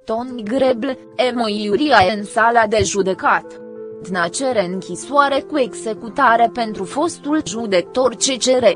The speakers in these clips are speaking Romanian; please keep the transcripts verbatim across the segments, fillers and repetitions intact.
Toni Grebl, Emo Iuria în sala de judecat. Dna cere închisoare cu executare pentru fostul judecător C C R.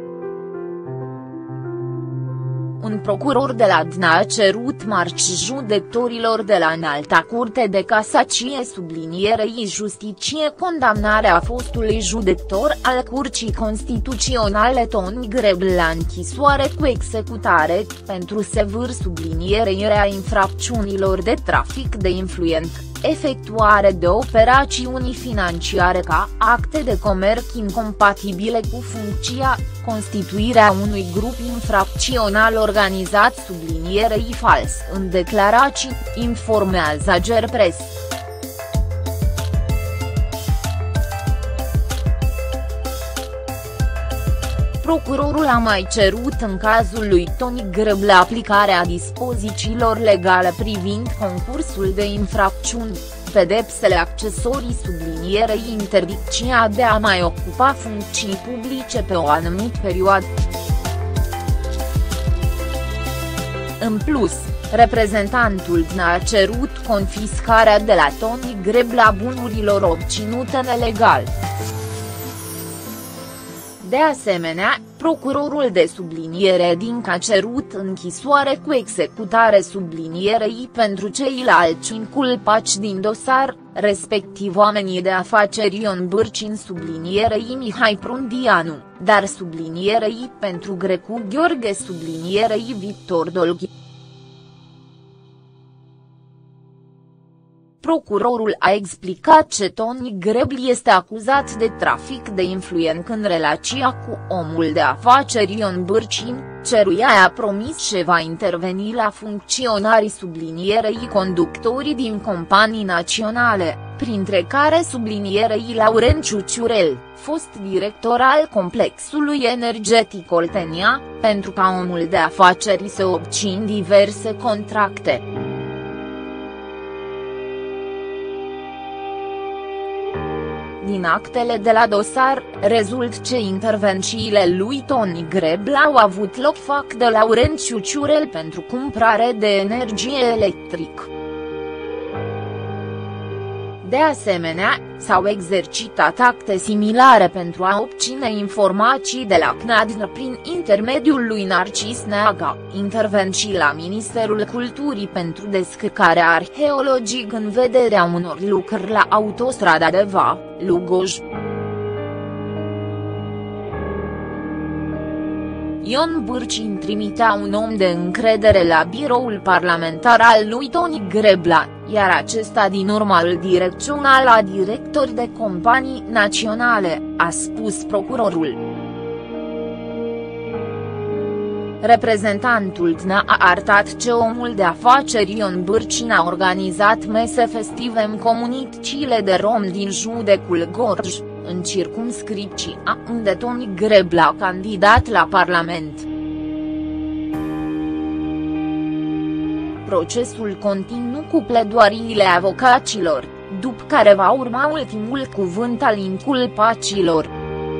Un procuror de la Dna a cerut marți judecătorilor de la Înalta Curte de Casacie sublinierei Justiție condamnarea fostului judecător al Curții Constituționale Toni Grebl la închisoare cu executare, pentru sevâr sublinierea infracțiunilor de trafic de influent, efectuare de operațiuni financiare ca acte de comerț incompatibile cu funcția, constituirea unui grup infracțional organizat sublinierei fals în declarații, informează Gerpres. Procurorul a mai cerut în cazul lui Toni Grebl aplicarea dispozițiilor legale privind concursul de infracțiuni, pedepsele accesorii sublinierei interdicția de a mai ocupa funcții publice pe o anumită perioadă. În plus, reprezentantul Dna a cerut confiscarea de la Toni Grebl a bunurilor obținute nelegal. De asemenea, procurorul de subliniere Dinca a cerut închisoare cu executare sublinierei pentru ceilalți inculpați din dosar, respectiv oamenii de afaceri Ion Bârcin sublinierei Mihai Prundianu, dar sublinierei pentru Grecu Gheorghe sublinierei Victor Dolghi. Procurorul a explicat că Toni Grebl este acuzat de trafic de influent în relația cu omul de afaceri Ion Bârcin, căruia i-a promis că va interveni la funcționarii sublinierei conductorii din companii naționale, printre care sublinierei Laurențiu Ciurel, fost director al complexului energetic Oltenia, pentru ca omul de afaceri să obțină diverse contracte. Din actele de la dosar, rezultă că intervențiile lui Toni Grebl au avut loc fac de Laurențiu Ciurel pentru cumpărare de energie electrică. De asemenea, s-au exercitat acte similare pentru a obține informații de la C N A D N prin intermediul lui Narcis Neaga, intervenții la Ministerul Culturii pentru descărcarea arheologică în vederea unor lucrări la autostrada de Va-Lugoj. Ion Bârcin trimitea un om de încredere la biroul parlamentar al lui Toni Grebl, iar acesta din urmă îl direcționa la directori de companii naționale, a spus procurorul. Reprezentantul Dna a arătat că omul de afaceri Ion Bârcin a organizat mese festive în comunitățile de romi din judecul Gorj, în circumscripția unde Toni Grebl a candidat la Parlament. Procesul continuă cu pledoariile avocaților, după care va urma ultimul cuvânt al inculpaților.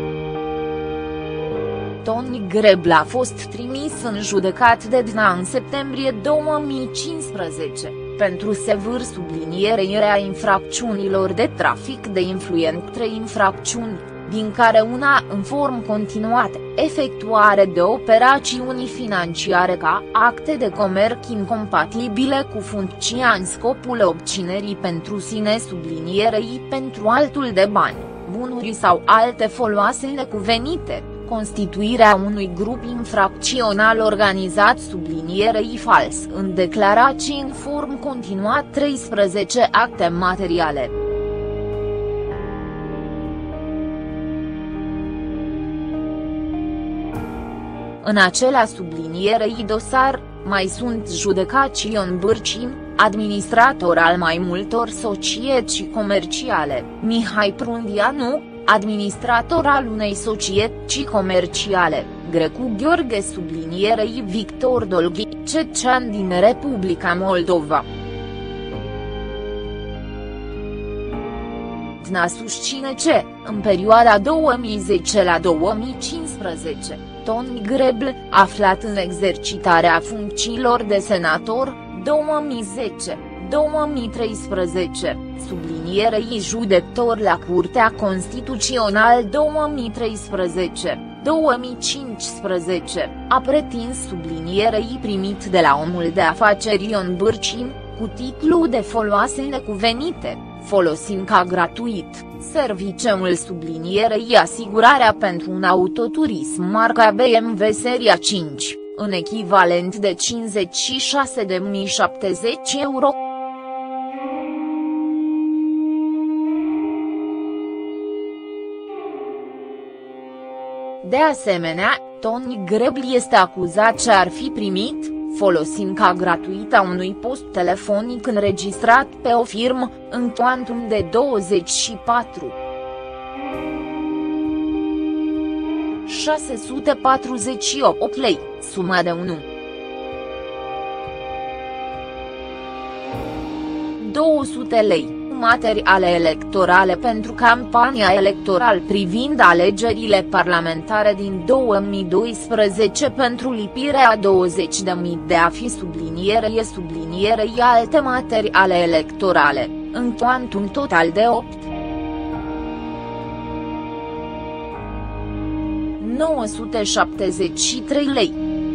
Toni Grebl a fost trimis în judecat de Dna în septembrie două mii cincisprezece, pentru sevâr sublinierea infracțiunilor de trafic de influent trei infracțiuni, din care una în formă continuată, efectuare de operațiuni financiare ca acte de comerț incompatibile cu funcția în scopul obținerii pentru sine sublinierei pentru altul de bani, bunuri sau alte foloase necuvenite, constituirea unui grup infracțional organizat sublinierei fals în declarații în formă continuată treisprezece acte materiale. În acela sublinierei dosar, mai sunt judecați Ion Bârcin, administrator al mai multor societăți comerciale, Mihai Prundianu, administrator al unei societăți comerciale, Grecu Gheorghe sublinierei Victor Dolghi, cetățean din Republica Moldova. Dna susține că, în perioada două mii zece la două mii cincisprezece, Toni Grebl, aflat în exercitarea funcțiilor de senator, două mii zece, două mii treisprezece, sublinierei judecător la Curtea Constituțională două mii treisprezece, două mii cincisprezece, a pretins sublinierei primit de la omul de afaceri Ion Bârcin, cu titlu de foloase necuvenite, folosind ca gratuit, serviciul sublinierei asigurarea pentru un autoturism marca B M W seria cinci, în echivalent de cincizeci și șase de mii șaptezeci euro. De asemenea, Toni Grebli este acuzat că ar fi primit, folosind ca gratuit a unui post telefonic înregistrat pe o firmă, în cuantum de douăzeci și patru mii șase sute patruzeci și opt lei, suma de unu mii două sute lei. Materiale electorale pentru campania electorală privind alegerile parlamentare din două mii doisprezece pentru lipirea a douăzeci de mii de afi sublinierei sublinierei alte materiale electorale, în cuantum total de opt mii nouă sute șaptezeci și trei lei.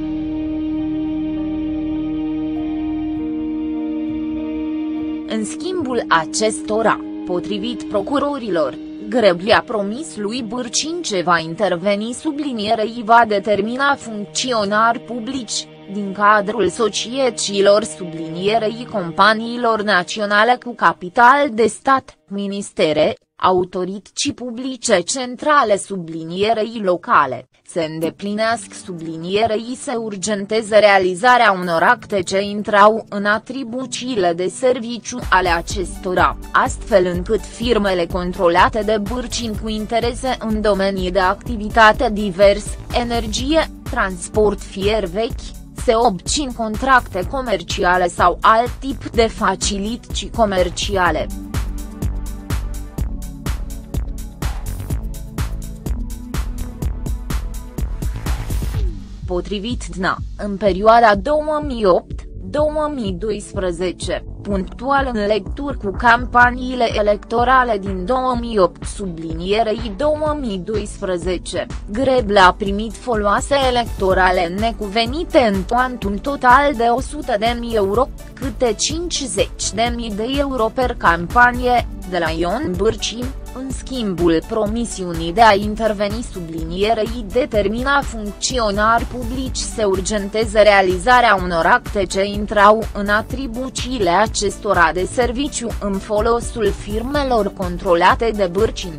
În schimbul acestora, potrivit procurorilor, Grebli a promis lui Bârcin ce va interveni sublinierei va determina funcționari publici, din cadrul societăților sublinierei companiilor naționale cu capital de stat, ministere, autorități publice centrale sublinierei locale, se îndeplinească sublinierei se urgenteze realizarea unor acte ce intrau în atribuțiile de serviciu ale acestora, astfel încât firmele controlate de Bârcin cu interese în domenii de activitate divers, energie, transport fier vechi, se obțin contracte comerciale sau alt tip de facilități comerciale. Potrivit D N A, în perioada două mii opt - două mii doisprezece, punctual în lecturi cu campaniile electorale din două mii opt sublinierei două mii doisprezece, Grebli a primit foloase electorale necuvenite în cuantum total de o sută de mii euro, câte cincizeci de mii de euro per campanie, de la Ion Bârcin. În schimbul promisiunii de a interveni sublinierei determina funcționari publici să urgenteze realizarea unor acte ce intrau în atribuțiile acestora de serviciu în folosul firmelor controlate de Bârcin.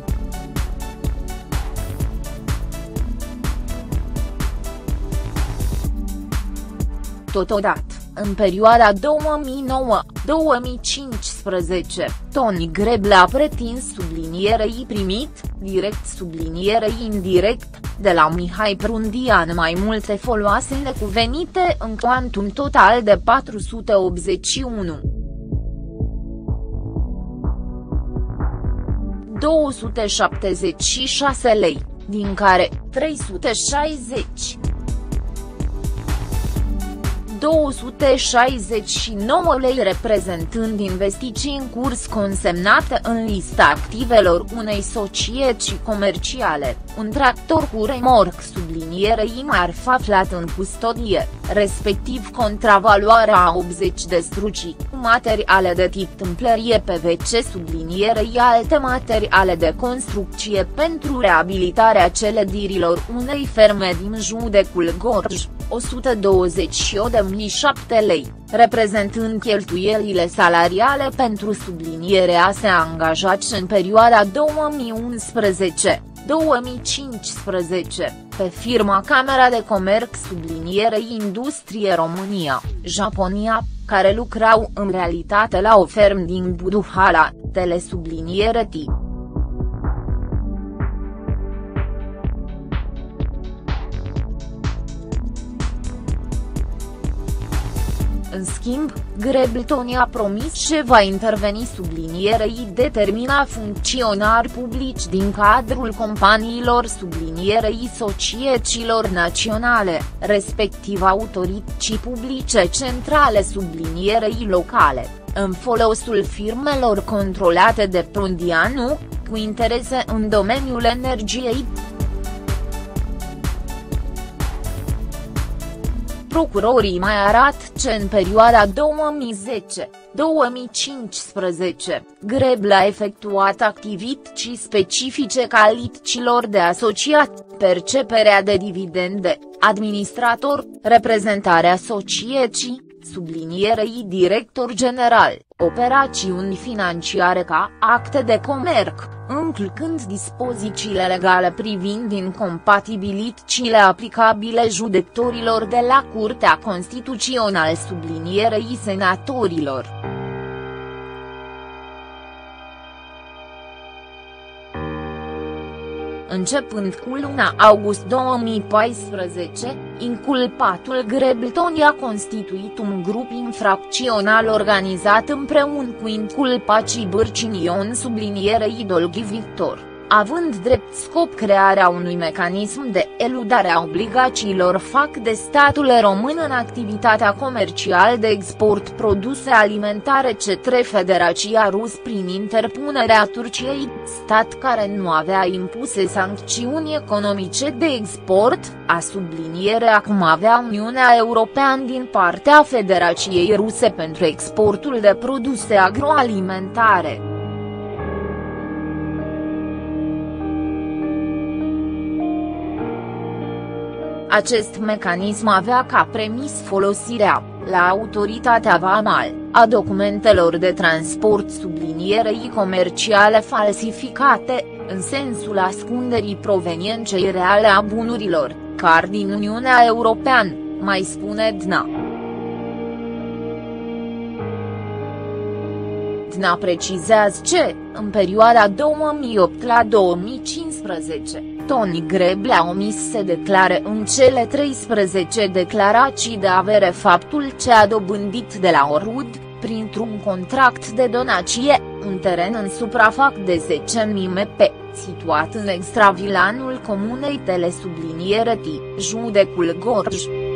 Totodată, în perioada două mii nouă - două mii cincisprezece, Toni Grebli a pretins sublinierei primit, direct sublinierei indirect, de la Mihai Prundian mai multe foloase necuvenite în cuantum total de patru sute optzeci și unu mii două sute șaptezeci și șase lei, din care trei sute șaizeci mii două sute șaizeci și nouă lei reprezentând investiții în curs consemnate în lista activelor unei societăți comerciale, un tractor cu remorc sublinierei marfă aflat în custodie, respectiv contravaloarea a optzeci de strucii, materiale de tip tâmplărie P V C sublinierei alte materiale de construcție pentru reabilitarea clădirilor unei ferme din județul Gorj, o sută douăzeci și opt de mii șapte lei, reprezentând cheltuielile salariale pentru sublinierea se angajați în perioada două mii unsprezece - două mii cincisprezece, pe firma Camera de Comerț sublinierei Industrie România, Japonia, care lucrau în realitate la o fermă din Buduhala, telesubliniere T. În schimb, Greblton a promis că va interveni sublinierei determina funcționari publici din cadrul companiilor sublinierei societăților naționale, respectiv autorități publice centrale sublinierei locale, în folosul firmelor controlate de Prondianu, cu interese în domeniul energiei. Procurorii mai arată că în perioada două mii zece - două mii cincisprezece, Greblea a efectuat activități specifice calităților de asociat, perceperea de dividende, administrator, reprezentarea societății, sublinierei director general, operațiuni financiare ca acte de comerț, încălcând dispozițiile legale privind incompatibilitățile aplicabile judecătorilor de la Curtea Constituțională sublinierei senatorilor. Începând cu luna august două mii paisprezece, inculpatul Greblton a constituit un grup infracțional organizat împreună cu inculpații Bârcinion sublinierei Dolghi Victor, având drept scop crearea unui mecanism de eludare a obligațiilor fac de statul român în activitatea comercială de export produse alimentare către Federația Rus prin interpunerea Turciei, stat care nu avea impuse sancțiuni economice de export, a sublinierea cum avea Uniunea Europeană din partea Federației Ruse pentru exportul de produse agroalimentare. Acest mecanism avea ca premis folosirea, la autoritatea vamală, a documentelor de transport sublinierei comerciale falsificate, în sensul ascunderii provenienței reale a bunurilor, car din Uniunea Europeană, mai spune D N A. D N A precizează că, în perioada două mii opt la două mii cincisprezece, Toni Greblea a omis să declare în cele treisprezece declarații de avere faptul ce a dobândit de la Orud, printr-un contract de donație, un teren în suprafață de zece mii metri, situat în extravilanul comunei Tele subliniere T, județul Gorj.